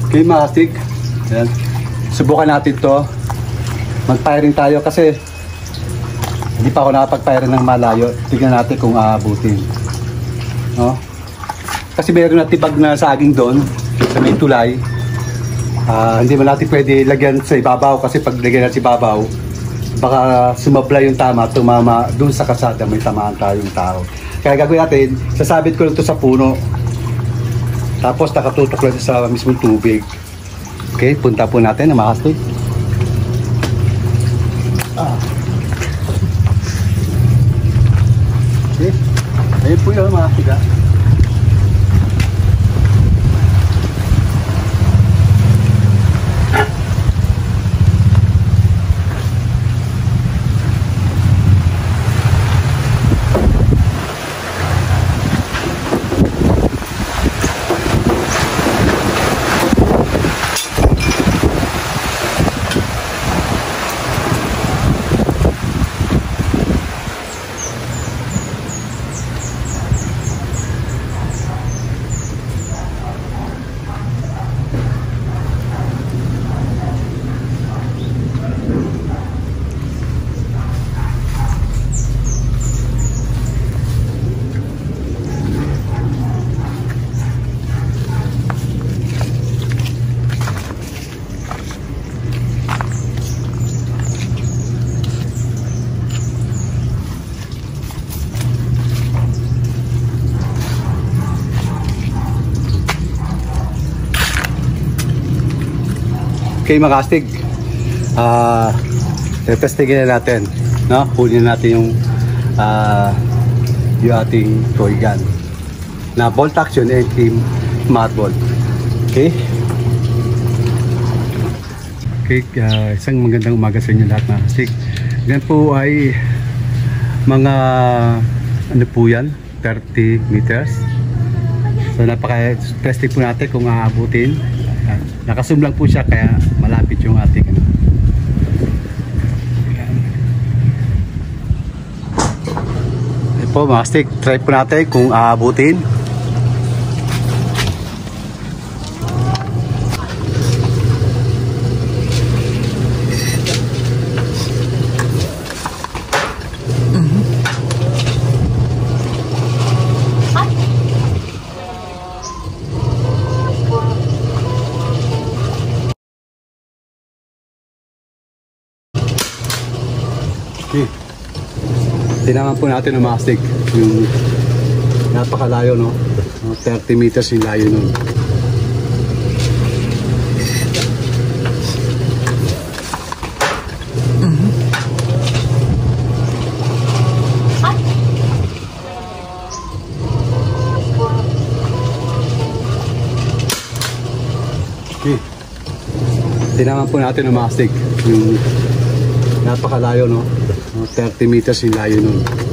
Okay mga astig, ayan. Subukan natin to. Mag-firing tayo kasi hindi pa ako nakapag-firing ng malayo. Tignan natin kung aabutin. No? Kasi mayroon na tibag na saging doon sa may tulay. Hindi mo natin pwede lagyan sa ibabaw kasi pag lagyan natin sa ibabaw, baka sumabla yung tama, tumama doon sa kasada, may tamaan tayong tao. Kaya gagawin natin, sasabit ko lang ito sa puno. Tapos nakatutok lang sa mismong tubig. Okay, punta po natin na makastig. Okay, ayun po yun makastig ha. Okay mga kastig, testingin na natin, no? Kunin natin yung ating toy gun na bolt action and team smart bolt. Okay? Okay, isang magandang umaga sa inyo lahat mga kastig. Yan po ay mga ano po yan, 30 meters. So napaka-testing po natin kung aabutin. Nakasum lang po siya kaya malapit yung ating ano. Ito po mga stick, try po natin kung aabutin. Okay. Tinaman po natin ang mastic, yung napakalayo, no? 30 meters yung layo nun. Okay. Tinaman po natin ang mastic, yung napakalayo, no? 30 meters yung layo nun.